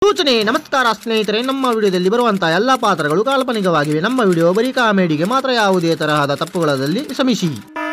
ಸೂಚನೆ ನಮಸ್ಕಾರ ಸ್ನೇಹಿತರೆ, ನಮ್ಮ ವಿಡಿಯೋದಲ್ಲಿ ಬರುವಂತಹ ಎಲ್ಲಾ ಪಾತ್ರಗಳು ಕಾಲ್ಪನಿಕವಾಗಿವೆ. ನಮ್ಮ ವಿಡಿಯೋ ಬರೀ ಕಾಮಿಡಿಗೆ ಮಾತ್ರ, ಯಾವುದೇ ತರಹದ ತಪ್ಪುಗಳಲ್ಲಿ ಕ್ಷಮಿಸಿ.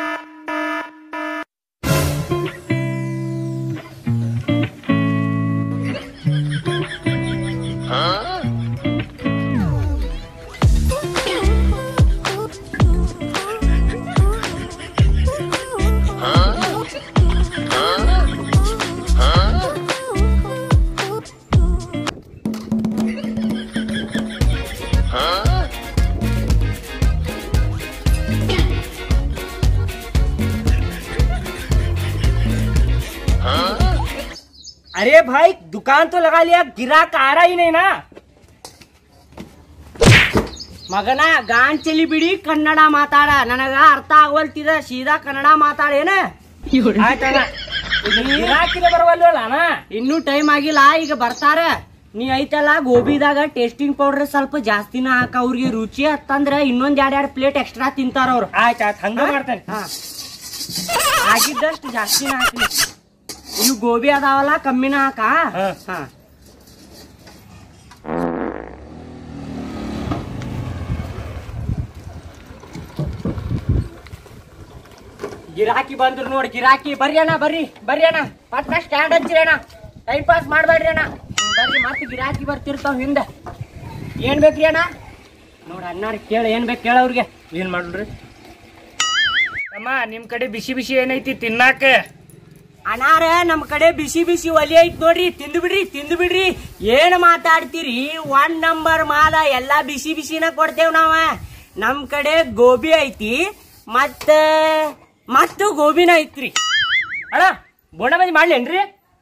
अरे भाई दुकान तो लगा लिया, गिराक आ रहा ही नहीं ना. ಮಗನ ಗಾನ್ ಚಲಿ ಬಿಡಿ, ಕನ್ನಡ ಮಾತಾಡ. ನನಗ ಅರ್ಥ ಆಗವಲ್ತಿದ, ಸೀದಾ ಕನ್ನಡ ಮಾತಾಡೇನ. ಗಿರಾಕಿನ ಬರವಲ್ವಲ್ಲ, ಇನ್ನೂ ಟೈಮ್ ಆಗಿಲ್ಲ, ಈಗ ಬರ್ತಾರ. ನೀ ಐತಲ್ಲ ಗೋಬಿದಾಗ ಟೇಸ್ಟಿಂಗ್ ಪೌಡರ್ ಸ್ವಲ್ಪ ಜಾಸ್ತಿನ ಹಾಕ. ಅವ್ರಿಗೆ ರುಚಿ ಹತ್ತಂದ್ರ ಇನ್ನೊಂದ್ 2 ಪ್ಲೇಟ್ ಎಕ್ಸ್ಟ್ರಾ ತಿಂತಾರ ಅವ್ರು. ಆಯ್ತು ಹಂಗ ಮಾಡ್ತೇನೆ. ಆಗಿದ್ದಷ್ಟು ಜಾಸ್ತಿನ ಹಾಕ್ಲಿ. ಇವು ಗೋಬಿ ಅದಾವಲ್ಲ ಕಮ್ಮಿನ ಹಾಕ. ಗಿರಾಕಿ ಬಂದ್ರು ನೋಡಿ, ಗಿರಾಕಿ. ಬರ್ರಿ ಅಣ್ಣ, ಬರ್ರಿ ಅಣ್ಣ, ಪಟ್ಟ ಸ್ಟ್ಯಾಂಡ್ ಹಚ್ಚಿರಿ ಅಣ್ಣ. ಟೈಮ್ ಪಾಸ್ ಮಾಡ್ಬೇಡ್ರಿ ಅಣ್ಣ, ಬರ್ರಿ. ಮತ್ತೆ ಗಿರಾಕಿ ಬರ್ತಿರ್ತಾವ ಹಿಂದೆ. ಏನ್ ಬೇಕ್ರಿ ಅಣ್ಣ? ನೋಡ ಅಣ್ಣಾರ ಕೇಳ, ಏನ್ ಬೇಕು ಕೇಳ ಅವ್ರಿಗೆ. ಏನ್ ಮಾಡ್ರಿ ಅಮ್ಮ, ನಿಮ್ ಕಡೆ ಬಿಸಿ ಬಿಸಿ ಏನೈತಿ ತಿನ್ನಾಕ? ಅಣ್ಣಾರ ನಮ್ ಕಡೆ ಬಿಸಿ ಬಿಸಿ ಒಲಿ ಐತಿ ನೋಡ್ರಿ, ತಿಂದು ಬಿಡ್ರಿ. ಏನ್ ಮಾತಾಡ್ತೀರಿ? 1 ನಂಬರ್ ಮಾಲ, ಎಲ್ಲಾ ಬಿಸಿ ಬಿಸಿನ ಕೊಡ್ತೇವ್ ನಾವ. ನಮ್ ಕಡೆ ಗೋಬಿ ಐತಿ, ಮತ್ತು ಗೋಬಿನ ಐತ್ರಿ. ಅಣ್ಣ ಬೋಂಡ ಬಜ್ಜಿ ಮಾಡ್ಲೇನ್ರಿ?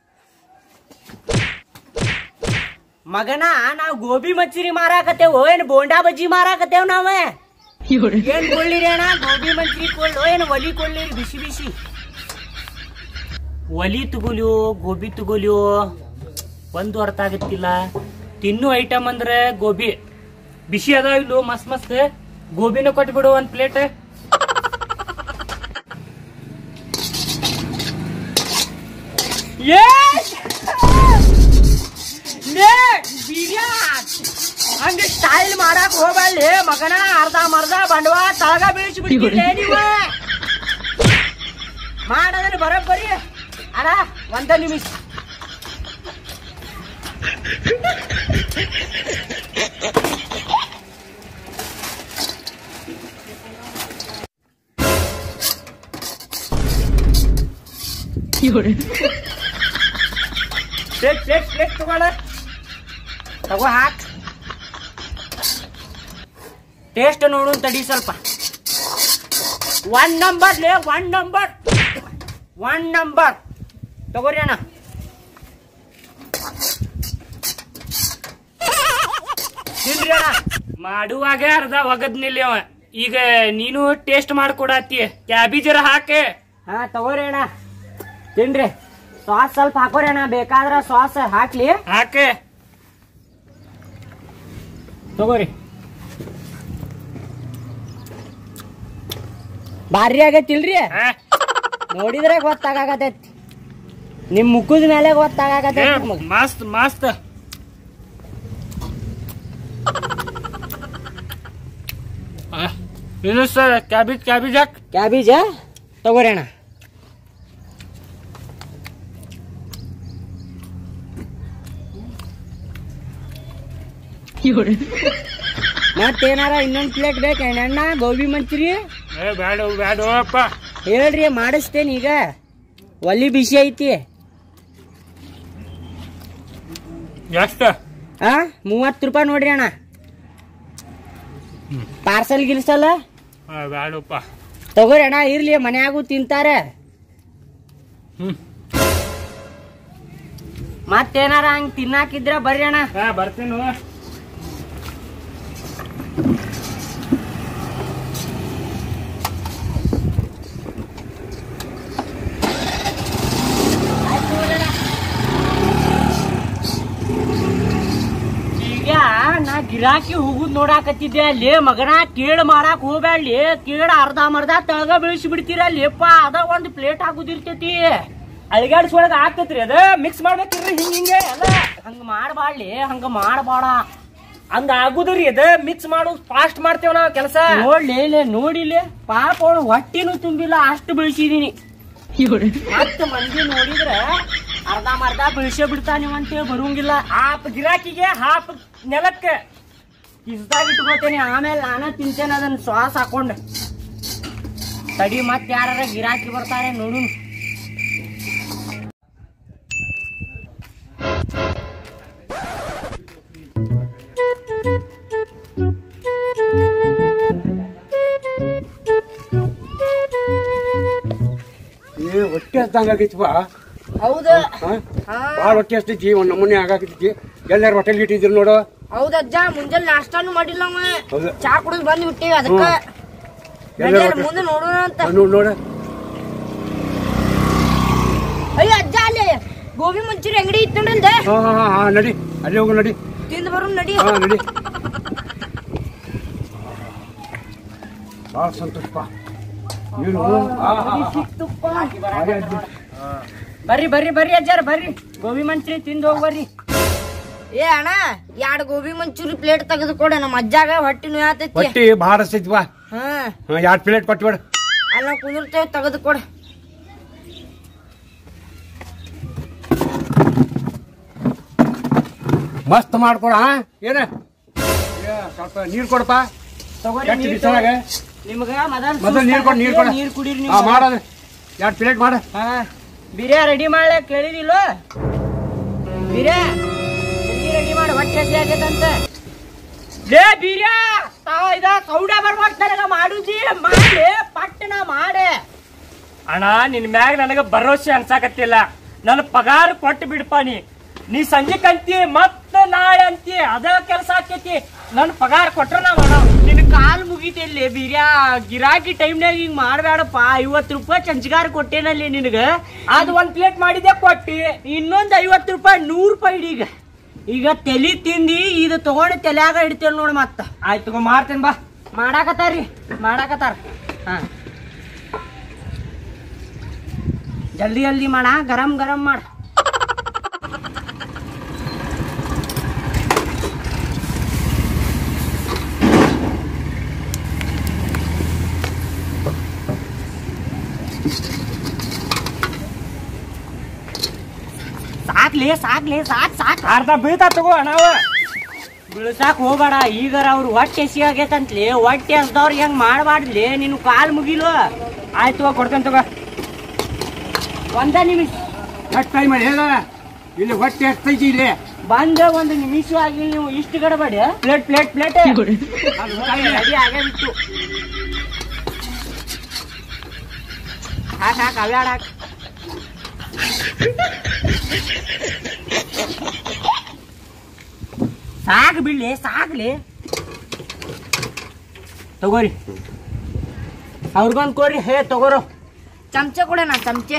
ಮಗನ ನಾವ್ ಗೋಬಿ ಮಚ್ಚರಿ ಮಾರಾಕತ್ತೇವೋ ಏನ್ ಬೋಂಡಾ ಬಜ್ಜಿ ಮಾರಾಕತ್ತೇವ್ ನಾವ? ಏನ್ ಕೊಳ್ಳಿರಿ ಅಣ್ಣ? ಗೋಬಿ ಮಂಚೂರಿ ಕೊಳ್ಳೋ ಏನ್ ಒಲಿ ಕೊಳ್ಳಿರಿ? ಬಿಸಿ ಬಿಸಿ ಒಲಿ ತಗೋಲಿಯೋ ಗೋಬಿ ತಗೋಲಿಯೋ ಒಂದು ಅರ್ಥ ಆಗತ್ತಿಲ್ಲ. ತಿನ್ನು ಐಟಮ್ ಅಂದ್ರೆ ಗೋಬಿ ಬಿಸಿ ಅದಾವ ಇಲ್ಲೋ? ಮಸ್ತ್ ಗೋಬಿನ ಕೊಟ್ಬಿಡು 1 ಪ್ಲೇಟ್. ಹಂಗ ಸ್ಟೈಲ್ ಮಾಡಕ್ ಹೋಗ್ಬಳ್ಳಿ ಮಗನ. ಅರ್ಧ ಬಂಡವಾ ತಳಗ ಬೀಳಿಸ್ಬಿಡ್ತೀರಿ ನೀವ. ಮಾಡೋದ್ರೆ ಬರೋಬ್ಬರಿ ಅಡ 1 ನಿಮಿಷ. ಪ್ಲೇಟ್ ತಗೋ ಹಾಕ್. ಟೇಸ್ಟ್ ನೋಡು ತಡಿ ಸ್ವಲ್ಪ. 1 ನಂಬರ್ ಲೇ, 1 ನಂಬರ್ ತಗೋರಿ ಅಣ್ಣ. ತಿನ್ರಿ ಅಣ್ಣ. ಮಾಡುವಾಗ ಅರ್ಧ ಒಗದ್ನಿಲ್ಲ ಅವ. ಈಗ ನೀನು ಟೇಸ್ಟ್ ಮಾಡ್ಕೊಡತ್ತಿ, ಕ್ಯಾಬೇಜರ ಹಾಕೆ. ತಗೋರಿ ಅಣ್ಣ, ತಿನ್ರಿ. ಸಾಸ್ ಸ್ವಲ್ಪ ಹಾಕೋರಿ ಅಣ್ಣ, ಬೇಕಾದ್ರ ಸಾಸ್ ಹಾಕ್ಲಿ. ಹಾಕೆ ತಗೋರಿ. ಬಾರಿ ಆಗತ್ತಿಲ್ರಿ? ನೋಡಿದ್ರೆ ಗೊತ್ತಾಗತೈತಿ, ನಿಮ್ ಮುಖದ ಮೇಲೆ ಗೊತ್ತಾಗತೈತಿ. ಮಸ್ತ್ ಇದು ಸರ್ ಕ್ಯಾಬೇಜ್ ಹಾಕ್. ಕ್ಯಾಬೇಜ ತಗೋರಿ ಅಣ್ಣ. ಮತ್ತೇನಾರ ಇನ್ನೊಂದ್ ಪ್ಲೇಟ್ ಬೇಕಣ್ಣ ಗೋಬಿ ಮಂಚೂರಿ? ಬೇಡಪ್ಪ. ಹೇಳ್ರಿ ಮಾಡಿಸ್ತೇನೆ. ಈಗ ಒಲಿ ಬಿಸಿ ಐತಿ. ಎಷ್ಟು? 30 ರೂಪಾಯಿ ನೋಡ್ರಿ ಅಣ್ಣ. ಪಾರ್ಸಲ್ ಗಿಲ್ಸಲ್ಲ? ಬೇಡಪ್ಪ. ತಗೋರಿ ಅಣ್ಣ, ಇರ್ಲಿ, ಮನ್ಯಾಗೂ ತಿಂತಾರೆ. ಮತ್ತೇನಾರ ಹಂಗ್ ತಿನ್ನಾಕಿದ್ರ ಬರ್ರಿ ಅಣ್ಣ. ಬರ್ತೀನಿ. ನಾ ಗಿರಾಕಿ ಹೋಗುದ್ ನೋಡಾಕತ್ತಿದ್ದೆ ಅಲ್ಲಿ. ಮಗನ ಕೇಳ್ ಮಾಡಾಕ್ ಹೋಗ್ಬ್ಯಾಡ್ಲಿ. ಕೇಳ ಅರ್ಧ ತಳಗ ಬೀಳಿಸಿ ಬಿಡ್ತೀರ ಅಲ್ಲಿಪ್ಪ. ಅದ 1 ಪ್ಲೇಟ್ ಹಾಕುದಿರ್ತೈತಿ. ಅಳಿಗಾಡ್ಸೊಳಗ ಆಗ್ತೈತ್ರಿ, ಅದ ಮಿಕ್ಸ್ ಮಾಡ್ಬೇಕಿರ್ರಿ ಹಿಂಗೆ ಎಲ್ಲ. ಹಂಗ ಮಾಡಬಾಡ್ಲಿ, ಹಂಗ ಮಾಡಬೇಡ. ಹಂಗ ಆಗುದ್ರಿ ಅದ ಮಿಕ್ಸ್ ಮಾಡು, ಫಾಸ್ಟ್ ಮಾಡ್ತೇವ ನಾವ್ ಕೆಲಸ. ನೋಡಿಲ್ಲ ಪಾಪ ಅವಳು ಹೊಟ್ಟಿನೂ ತುಂಬಿಲ್ಲ, ಅಷ್ಟು ಬೆಳೆಸಿದೀನಿ. ಮತ್ತ ಮಂದಿ ನೋಡಿದ್ರ ಅರ್ಧ ಬೆಳೆಸೇ ಬಿಡ್ತಾನ ಅಂತೇಳಿ ಬರುವಂಗಿಲ್ಲ. ಹಾಪ್ ಗಿರಾಕಿಗೆ ಹಾಪ್ ನೆಲಕ್ಕ ಕಿಸ್ದಾಗ ಇಟ್ಕೋತೇನೆ, ಆಮೇಲೆ ನಾನ ತಿಂತೇನೆ ಅದನ್ನ ಶ್ವಾಸ ಹಾಕೊಂಡ್. ತಡಿ ಮತ್ ಯಾರ ಗಿರಾಕಿ ಬರ್ತಾರೆ ನೋಡು. ಹೊಟ್ಟೆ ಹಸ್ದಂಗಾಗೈತಿವ. ಹೌದು ಭಾಳ ಹೊಟ್ಟೆ ಹಸ್ತೈತಿ, ಒಂದ್ ನಮೂನೆ ಆಗಾಕೈತಿ. ಎಲ್ಲಾರು ಹೋಟೆಲ್ ಇಟ್ಟಿದ್ರು ನೋಡು. ಹೌದಜ್ಜ, ಮುಂಜಾನೆ ನಾಷ್ಟಾನು ಮಾಡಿಲ್ಲ ಅವ. ಹೌದು. ಚಾ ಕುಡಿದ್ ಬಂದ್ ಬಿಟ್ಟಿವಿ, ಅದಕ್ಕ ಮುಂದೆ ನೋಡೋಣ ಅಂತ. ನೋಡ ಅಯ್ಯ ಅಜ್ಜ, ಅಲ್ಲಿ ಗೋಬಿ ಮಂಚೂರಿ ಅಂಗಡಿ ಇತ್ತು ನೋಡಂದೆ. ಹಾ ನಡಿ, ಅಲ್ಲಿ ಹೋಗು ನಡಿ, ತಿಂದು ಬರೋಣ ನಡಿ. ನಡಿ. ಭಾಳ ಸಂತೋಷಪ್ಪ. ಬರ್ರಿ ಬರ್ರಿ ಬರ್ರಿ ಅಜ್ಜಾರ ಬರ್ರಿ, ಗೋಬಿ ಮಂಚೂರಿ ತಿಂದು ಹೋಗಿ ಬರ್ರಿ. ಏ ಅಣ್ಣ, 2 ಗೋಬಿ ಮಂಚೂರಿ ಪ್ಲೇಟ್ ತೆಗೆದು ಕೊಡ, ನಮ್ಮ ಅಜ್ಜಾಗ ಹೊಟ್ಟಿ ನೋಯತೈತಿ. ಹೊಟ್ಟಿ ಭಾಳ ಹಸ್ತೈತಿವ. 2 ಪ್ಲೇಟ್ ಕೊಟ್ಬಿಡ. ಅಲ್ಲ ಕುಂದಿರ್ತೇವೆ, ತೆಗೆದು ಕೊಡ. ಮಸ್ತ್ ಮಾಡ್ಕೊಡ. ಏನ ಸ್ವಲ್ಪ ನೀರ್ ಕೊಡಪ್ಪ. ನಿಮ್ಗ ಮೊದಲು ನೀರ್ ಕೊಡ, ನೀರ್ ಕೊಡ. ನೀರ್ ಕುಡೀರಿ. ಮಾಡೋದು 2 ಪ್ಲೇಟ್ ಮಾಡ. ಬಿರಿಯಾ ರೆಡಿ ಮಾಡ್ಲ ಕೇಳಿದಿಲ್ಲ? ಬಿರಿಯಾ ರೆಡಿ ಮಾಡಿ, ಹೊಟ್ಟೆ ಹಸಿ ಆಗೈತಂತ. ಲೇ ಬಿರಿಯಾ, ಸೌಡ ಬರ್ಬೇಕು ಮಾಡುಜಿ, ಮಾಡಿ ಪಟ್ಟಣ ಮಾಡೆ. ಅಣ್ಣ ನಿನ್ ಮ್ಯಾಗ ನನಗ ಭರೋಸೆ ಅನ್ಸಾಕತ್ತಿಲ್ಲ. ನನ್ನ ಪಗಾರ ಕೊಟ್ಟು ಬಿಡ್ಪ. ನೀ ಸಂಜೆ ಕಂತಿ ಮತ್ತ ನಾಳೆ ಅಂತಿ, ಅದ ಕೆಲಸ ಆಕೈತಿ. ನನ್ ಪಗಾರ ಕೊಟ್ರ ನಾ ಮಾಡ. ನಿನ್ ಕಾಲ್ ಮುಗಿತಿಲ್ಲಿ ಬಿರಿಯಾ, ಗಿರಾಕಿ ಟೈಮ್ನಾಗ ಹಿಂಗ್ ಮಾಡ್ಬೇಡಪ್ಪ. 50 ರೂಪಾಯಿ ಚಂಚಗಾರ ಕೊಟ್ಟೇನಲ್ಲಿ ನಿನಗ, ಅದು 1 ಪ್ಲೇಟ್ ಮಾಡಿದೆ ಕೊಟ್ಟಿ. ಇನ್ನೊಂದ್ 50 ರೂಪಾಯಿ 100 ರೂಪಾಯಿ ಈಗ ತಲಿ ತಿಂದಿ ಇದು ತಗೊಂಡು ತಲೆಯಾಗ ಇಡ್ತೇವೆ ನೋಡ್. ಮತ್ತ ಆಯ್ತು ತಗೋ, ಮಾಡ್ತೇನೆ ಬಾ. ಮಾಡಾಕತ್ತಾರ್ರಿ, ಮಾಡಾಕತ್ತಾರ. ಜಲ್ದಿ ಜಲ್ದಿ ಮಾಡ, ಗರಂ ಗರಂ ಮಾಡ. ಸಾಕ್ಲಿ ಸಾಕ್ ಅರ್ಧ ಬೀಳ್ತಾ ತಗೋ ಅಣ್ಣಾವ. ಬೀಳ್ಸಾಕ್ ಹೋಗ್ಬೇಡ. ಈಗಾರ ಅವ್ರು ಹೊಟ್ಟೆ ಹಸಿ ಆಗೈತಂತ್ಲಿ, ಹೊಟ್ಟೆ ಹಸ್ದವ್ರಿಗೆ ಹೆಂಗ್ ಮಾಡಬಾರ್ದ್ಲಿ. ನೀನು ಕಾಲ್ ಮುಗಿಲು. ಆಯ್ತು ಕೊಡ್ತೇನೆ ತಗೋ. 1 ನಿಮಿಷ ಟೈಮ್ ಹೇಳ, ಇಲ್ಲಿ ಹೊಟ್ಟೆ ಹಸ್ತೈತಿ. ಇಲ್ಲಿ ಬಂದ 1 ನಿಮಿಷ ಆಗಿ ನೀವು ಇಷ್ಟು ಗಡಬೇಡಿ. ಪ್ಲೇಟ್ ರೆಡಿ ಆಗಿತ್ತು. ಹಾಕ್ ಅವ್ಯಾಡ ಹಾಕ್. ಸಾಕ್ಲಿ ತಗೋರಿ. ಅವ್ರಿಗೊಂದು ಕೊಡ್ರಿ. ಹೇ ತಗೋರು, ಚಮಚೆ ಕೊಡೋಣ, ಚಮಚೆ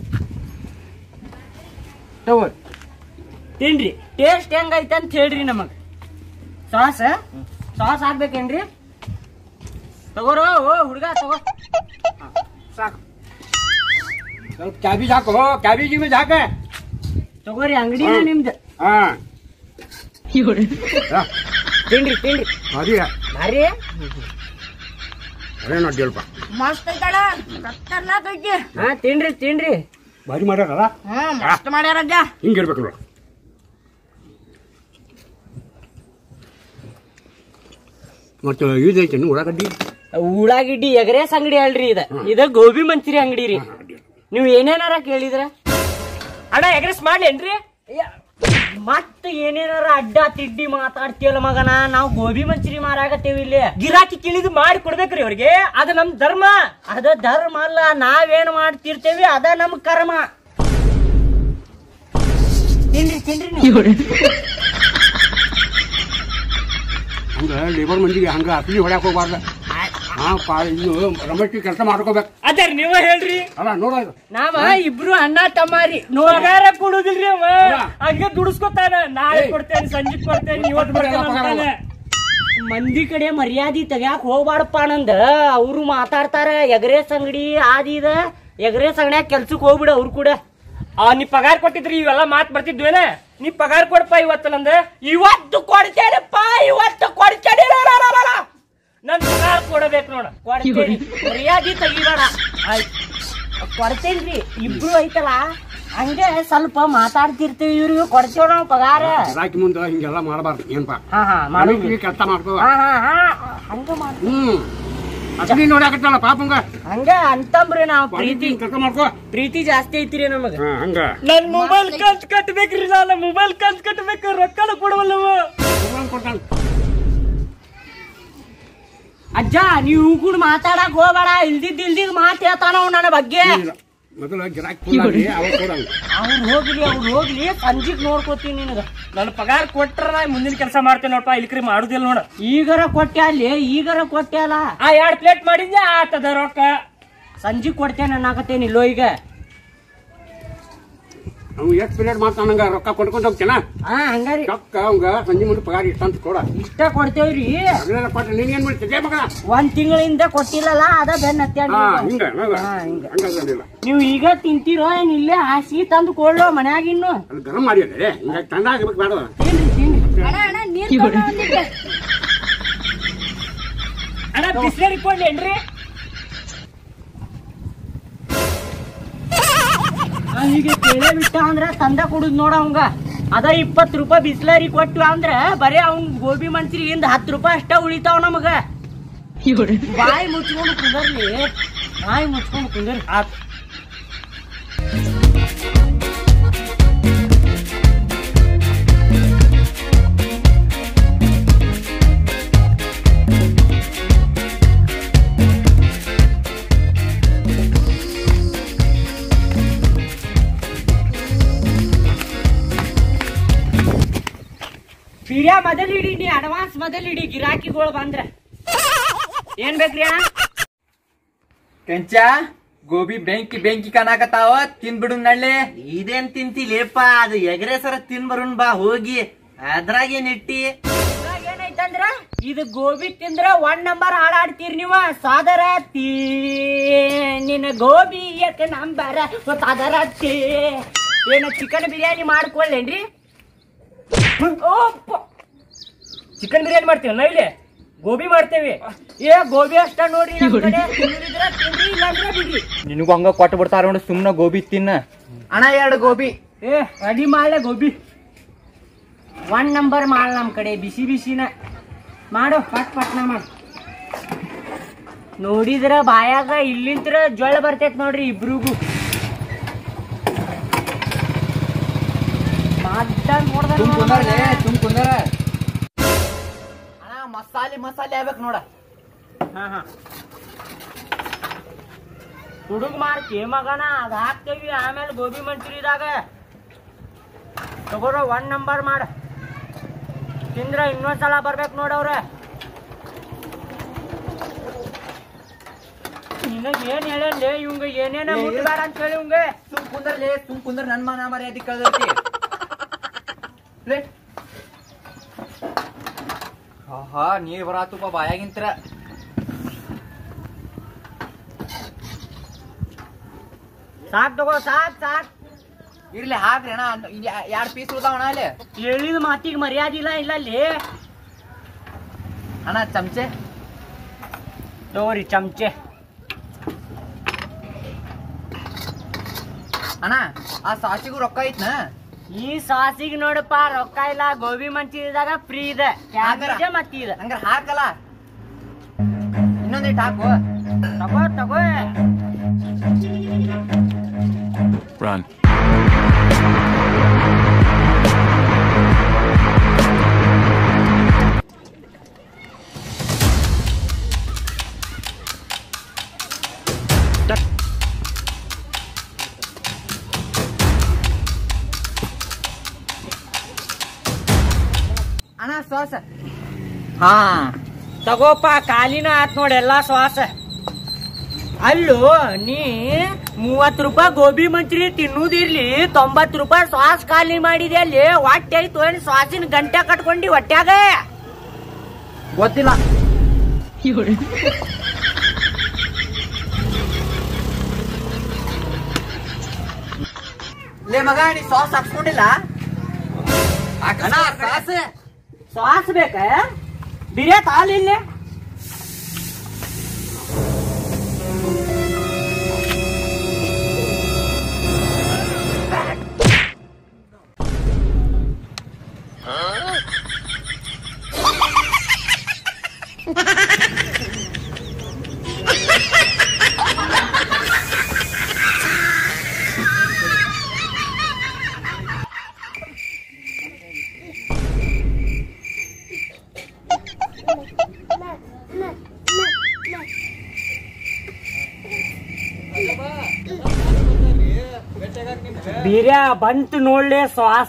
ತಗೋರಿ. ತಿನ್ರಿ, ಟೇಸ್ಟ್ ಹೆಂಗೈತೆ ಅಂತ ಹೇಳ್ರಿ ನಮಗ್. ಸಾಸ್ ಹಾಕ್ಬೇಕೇನ್ರಿ? ತಗೋರೋ ಹುಡುಗ, ತಗೋ. ಸಾಕು. ಸ್ವಲ್ಪ ಕ್ಯಾಬೇಜ್ ಹಾಕು, ಕ್ಯಾಬೇಜ್ ಹಾಕ. ತಗೋರಿ, ಅಂಗಡಿ ನಿಮ್ದು. ತಿನ್ರಿ ಅದೇ ಭಾರಿ ನೋಡ್ಯಲ್ಪ, ಮಸ್ತ್ ಐತಳ. ತಿನ್ರಿ ಭಾರಿ ಮಾಡ್ಯಾರ. ಮಸ್ತ್ ಮಾಡ್ಯಾರಜ್ಜ. ಹಿಂಗಿರ್ಬೇಕು ನೋಡ. ಮತ್ತೆ ಇದೈತೆ ಉಳ್ಳಾಗಡ್ಡಿ ಎಗ್ರೇಸ್ ಅಂಗಡಿ ಅಲ್ರಿ ಇದ ಗೋಬಿ ಮಂಚೂರಿ ಅಂಗಡಿ ರೀ. ನೀವ್ ಏನೇನಾರ ಕೇಳಿದ್ರ ಅಣ್ಣ ಎಗ್ರೆಸ್ ಮಾಡ್ಲೇನ್ರಿ? ಮತ್ತ ಏನೇನಾರ ಅಡ್ಡ ತಿಡ್ಡಿ ಮಾತಾಡ್ತೀವಲ್ಲ ಮಗನ. ನಾವು ಗೋಬಿ ಮಂಚೂರಿ ಮಾರಾಗತ್ತೇವಿ. ಇಲ್ಲಿ ಗಿರಾಕಿ ಕೇಳಿದ್ ಮಾಡಿ ಕೊಡ್ಬೇಕ್ರಿ ಅವ್ರಿಗೆ. ಅದ ನಮ್ ಧರ್ಮ. ಅದ ಧರ್ಮ ಅಲ್ಲ, ನಾವೇನ್ ಮಾಡ್ತಿರ್ತೇವಿ ಅದ ನಮ್ ಕರ್ಮ. ತಿನ್ರಿ ಹಂಗ ಲೇಬರ್ ಮಂದಿಗೆ ಹಂಗ ಅಸಲಿ ಹೊಡ್ಯಾಕ ಹೋಗ್ಬಾರ್ದ. ಇದು ರಮೇಶ್ ಕೆಲಸ ಮಾಡ್ಕೋಬೇಕು. ಅದೇ ನೀವ ಹೇಳ್ರಿ. ಅಲ್ಲ ನೋಡ, ನಾವ ಇಬ್ರು ಅಣ್ಣ ತಮ್ಮಾರಿ. ನೋಗಾರ ಕೊಡುದಿಲ್ರಿ ಅವ. ಹಂಗೆ ದುಡಿಸ್ಕೊತಾನ. ನಾಳೆ ಕೊಡ್ತೇನೆ, ಸಂಜೆ ಕೊಡ್ತೇನೆ, ಇವತ್ತು ಕೊಡ್ತೇನೆ. ಮಂದಿ ಕಡೆ ಮರ್ಯಾದಿ ತೆಗ್ಯಾಕ ಹೋಗ್ಬಾಡಪ್ಪ ನಂದ. ಅವ್ರು ಮಾತಾಡ್ತಾರ ಎಗ್ರೇಸ್ ಅಂಗಡಿ ಆದಿದ. ಎಗ್ರೇಸ್ ಅಂಗಡಿಯಾಗ ಕೆಲ್ಸಕ್ ಹೋಗ್ಬಿಡ. ಅವ್ರು ಕೂಡ ನೀ ಪಗಾರ ಕೊಟ್ಟಿದ್ರಿ ಇವೆಲ್ಲ ಮಾತ್ ಬರ್ತಿದ್ವೇನ? ನೀ ಪಗಾರ ಕೊಡಪ್ಪ ಇವತ್ತು ನಂದು. ಇವತ್ತು ಕೊಡ್ತೇನಪ್ಪ, ಇವತ್ತು ಕೊಡ್ತೇನೆ. ನನ್ ಪಗಾರ ಕೊಡಬೇಕು ನೋಡ, ಕೊಡ್ತೇನೆ. ಮರ್ಯಾದೆ ತೆಗಿಬೇಡ ಆಯ್ತು. ಕೊಡ್ತೇನ್ರಿ, ಇಬ್ರು ಐತಲ್ಲ ಹಂಗೆ ಸ್ವಲ್ಪ ಮಾತಾಡ್ತಿರ್ತೀವಿ. ಇವ್ರಿಗೆ ಕೊಡ್ತೇವ್ ನಾವು ಪಗಾರ. ಗಿರಾಕಿ ಮುಂದೆ ಹಿಂಗೆಲ್ಲ ಮಾಡಬಾರ್ದು ಏನಪ್ಪ. ಕೆಲಸ ಮಾಡ್ಕೋ. ಹಂಗ ಮಾಡ ಅಸಲಿ ನೋಡಾಕತ್ತಲ್ಲ ಪಾಪಂಗ ಹಂಗ ಅಂತಂಬ್ರಿ ನಾವು. ಪ್ರೀತಿ ಕೆಲಸ ಮಾಡ್ಕೋ. ಪ್ರೀತಿ ಜಾಸ್ತಿ ಐತಿರಿ ನಮಗ. ಹಂಗ ನನ್ ಮೊಬೈಲ್ ಕಂತ್ ಕಟ್ಬೇಕ್ರಿ. ನಾನು ಮೊಬೈಲ್ ಕಂತ್ ಕಟ್ಬೇಕು, ರೊಕ್ಕನ ಕೊಡವಲ್ಲವ. ಕೊಡ್ತಾನೆ ಅಜ್ಜ. ನೀವು ಕೂಡ ಮಾತಾಡಕ್ ಹೋಗ್ಬೇಡ. ಇಲ್ದಿದ್ ಮಾತು ಹೇಳ್ತಾನ ನನ್ನ ಬಗ್ಗೆ. ಮೊದಲು ಗಿರಾಕಿ ಅವ್ರು ಹೋಗ್ಲಿ ಸಂಜಿಗ್ ನೋಡ್ಕೋತೀನಿ ನಿನಗ. ನನ್ ಪಗಾರ ಕೊಟ್ರ ನಾ ಮುಂದಿನ ಕೆಲಸ ಮಾಡ್ತೇನೆ ನೋಡಪ್ಪ. ಇಲ್ಕ್ರಿ ಮಾಡುದಿಲ್ಲ ನೋಡ. ಈಗರ ಕೊಟ್ಟೆ ಅಲ್ಲಿ, ಈಗರ ಕೊಟ್ಟೆ ಅಲ್ಲ. ಆ 2 ಪ್ಲೇಟ್ ಮಾಡಿದ್ದೆ ಆತದ ರೊಕ್ಕ. ಸಂಜಿಗ್ ಕೊಡ್ತೇನೆ ಅನ್ನಾಕತ್ತೇನಿ ಇಲ್ಲೋ ಈಗ. ಅವ್ನು ಎಷ್ಟು ಪ್ಲೇಟ್ ಮಾಡ್ತಾನಂಗ ರೊಕ್ಕ ಕೊಟ್ಕೊಂಡು ಹೋಗ್ತೇನ. ಹಂಗಾರಿ ರೊಕ್ಕ ಅವಂಗ ಸಂಜೆ ಮುಂದೆ ಪಗಾರ ಇಷ್ಟ ಅಂತ ಕೊಡ. ಇಷ್ಟ ಕೊಡ್ತೇವ್ರಿ. ಅದೆಲ್ಲ ಕೊಟ್ರೆ ನೀನ್ ಏನ್ ಮಾಡ್ತಿದ್ದೆ ಮಗ? 1 ತಿಂಗಳಿಂದ ಕೊಟ್ಟಿಲ್ಲಲ್ಲ, ಅದ ಬೆನ್ನ ಹಿಂಗ ನೀವು ಈಗ ತಿಂತೀರೋ ಏನ್ ಇಲ್ಲೇ ಹಾಸಿ ತಂದು ಕೊಡ್ಲೋ ಮನ್ಯಾಗ? ಇನ್ನು ಅಲ್ಲಿ ಗರಂ ಮಾಡಿ ಹಿಂಗ ತಂಡ ಆಗ್ಬೇಕು ಬೇಡ. ಅಣ್ಣ ಬಿಸ್ಲೇರಿ ಕೊಡ್ಲೇನ್ರಿ? ಈಗ ಕೇಳೇ ಬಿಟ್ಟ ಅಂದ್ರ ತಂದ ಕುಡುದ್ ನೋಡ ಅವಂಗ. ಅದ 20 ರೂಪಾಯಿ ಬಿಸ್ಲರಿ ಕೊಟ್ಟು ಅಂದ್ರ ಬರೀ ಅವ್ನ್ ಗೋಬಿ ಮಂಚೂರಿಯಿಂದ 10 ರೂಪಾಯಿ ಅಷ್ಟ ಉಳಿತಾವ ನಮಗ. ಬಾಯಿ ಮುಚ್ಕೊಂಡು ಕುಂದರ್ಲಿ, ಬಾಯಿ ಮುಚ್ಕೊಂಡು ಕುಂದರ್. ಪೀಡ್ಯಾ ಮೊದಲ್ ಇಡಿ, ನೀ ಅಡ್ವಾನ್ಸ್ ಮೊದಲ್ ಇಡಿ. ಗಿರಾಕಿಗಳು ಬಂದ್ರ ಏನ್ ಬೇಕ್ರಿ ಅಣ್ಣ? ಕೆಂಚ ಗೋಬಿ ಬೆಂಕಿ ಕಾಣಕತ್ತಾವ, ತಿನ್ಬಿಡು ನಳ್ಳಿ. ಇದೇನ್ ತಿಂತಿಲೇಪ? ಅದು ಎಗರೇಸರ ತಿನ್ಬರುಣ್ ಬಾ ಹೋಗಿ. ಅದ್ರಾಗೇನ್ ಇಟ್ಟಿ? ಏನೈತಂದ್ರ ಇದು ಗೋಬಿ ತಿಂದ್ರ 1 ನಂಬರ್ ಹಾಡಾಡ್ತೀರಿ ನೀವ. ಸಾದರ ನಿನ್ನ ಗೋಬಿ ನಂಬರ ಸಾದರ. ಏನ ಚಿಕನ್ ಬಿರಿಯಾನಿ ಮಾಡ್ಕೊಳ್ಳೇನ್ರಿ? ಚಿಕನ್ ಬಿರಿಯಾನಿ ಮಾಡ್ತೀವಿ ನಾ ಇಲ್ಲಿ. ಗೋಬಿ ಮಾಡ್ತೇವಿ. ಗೋಬಿ ಅಷ್ಟ ನೋಡ್ರಿ. ನಿನಗೂ ಹಂಗ ಕೊಟ್ಟು ಬಿಡ್ತಾರ ನೋಡಿ. ಸುಮ್ನ ಗೋಬಿ ತಿನ್ನ ಅಣ್ಣ. 2 ಗೋಬಿ. ರೆಡಿ ಮಾಡ್ಲೆ ಗೋಬಿ. 1 ನಂಬರ್ ಮಾಡ ನಮ್ ಕಡೆ. ಬಿಸಿ ಬಿಸಿನ ಮಾಡು, ಪಟ್ನ ಮಾಡು. ನೋಡಿದ್ರ ಬಾಯಾಗ ಇಲ್ಲಿಂತ್ರ ಜೊಳ್ಳ ಬರ್ತೈತ್ ನೋಡ್ರಿ ಇಬ್ರಿಗೂ. ಕುಂದರ ಅಣ್ಣ. ಮಸಾಲೆ ಆಗ್ಬೇಕು ನೋಡ. ಹುಡುಗ್ ಮಾಡ್ತಿ ಮಗನ. ಅದ್ ಹಾಕ್ತೇವಿ ಆಮೇಲೆ ಗೋಬಿ ಮಂಚೂರಿದಾಗ. ತಗೋರ 1 ನಂಬರ್ ಮಾಡ. ತಿಂದ್ರ ಇನ್ನೊಂದ್ಸಲ ಬರ್ಬೇಕು ನೋಡವ್ರ. ನಿನಗ್ ಏನ್ ಹೇಳೇ ಇವಂಗ ಏನೇನ ಮುಟ್ಬೇಡ ಅಂತ ಹೇಳಿ ಇವಂಗ. ಸುಮ್ ಕುಂದ್ರ ನನ್ ಮಾನ ಮರ್ಯಾದೆ ಕಳ್ದೈತಿ. ನೀರ್ ಬರಾತಪ್ಪ ಬಾಯಾಗಿಂತ್ರ. ಸಾಕ್ ತಗೋ, ಸಾಕ್. ಇರ್ಲಿ ಹಾಕ್ರಿ ಅಣ್ಣ. 2 ಪೀಸ್ ಉಳ್ದಾವಣ ಅಲ್ಲಿ. ಹೇಳಿದ ಮಾತಿಗೆ ಮರ್ಯಾದೆ ಇಲ್ಲ ಅಲ್ಲಿ. ಅಣ್ಣ ಚಮಚೆ ತಗೋರಿ ಚಮಚೆ. ಅಣ್ಣ ಆ ಸಾಸಿಗೂ ರೊಕ್ಕ ಐತ್ನ? ಈ ಸಾಸಿಗೆ ನೋಡಪ್ಪ ರೊಕ್ಕ ಇಲ್ಲ. ಗೋಬಿ ಮಂಚೂರಿದಾಗ ಫ್ರೀ ಇದೆ. ಮತ್ತಿ ಇದೆ ಹಂಗಾರ ಹಾಕಲ್ಲ. ಇನ್ನೊಂದಿಟ್ಟು ಹಾಕು. ತಗೋ. Run. ಅಣ್ಣ ಸಾಸ. ತಗೋಪ. ಕಾಲಿನ ಆತ್ ನೋಡಿ ಎಲ್ಲಾ ಶ್ವಾಸ. ಅಲ್ಲೂ ನೀ 30 ರೂಪಾಯಿ ಗೋಬಿ ಮಂಚೂರಿ ತಿನ್ನುದಿರ್ಲಿ, 90 ರೂಪಾಯಿ ಶ್ವಾಸ ಖಾಲಿ ಮಾಡಿದೆ. ಅಲ್ಲಿ ಹೊಟ್ಟೆ ಐತು ಏನ್ ಶ್ವಾಸಿನ ಗಂಟೆ ಕಟ್ಕೊಂಡಿ ಹೊಟ್ಯಾಗ? ಗೊತ್ತಿಲ್ಲ. ಲೇ ಮಗ, ನೀ ಸಾಸ್ ಹಾಕ್ಸ್ಕೊಂಡಿಲ್ಲ? ಅಣ್ಣ ಸಾಸ್ ಬೇಕ ಬಿರಿಯಾತ್ ಹಾಲ್ ಇಲ್ಲಿ ಬಿರಿಯಾ ಬಂತು ನೋಡ್ಲೆ ಶ್ವಾಸ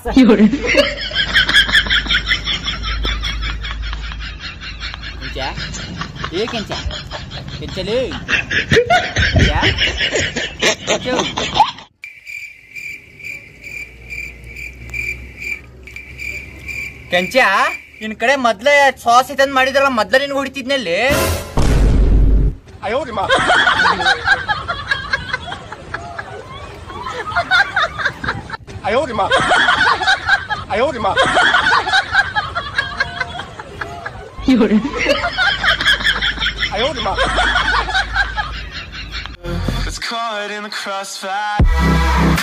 ಕೆಂಚ ನಿನ್ ಕಡೆ ಮೊದ್ಲೇ ಸಾಸ್ ಇದಂದ್ ಮಾಡಿದ್ರಲ್ಲ ಮೊದ್ಲ ನಿನ್ ಹೊಡಿತಿದ್ನಲ್ಲಿ It's caught in the crossfire.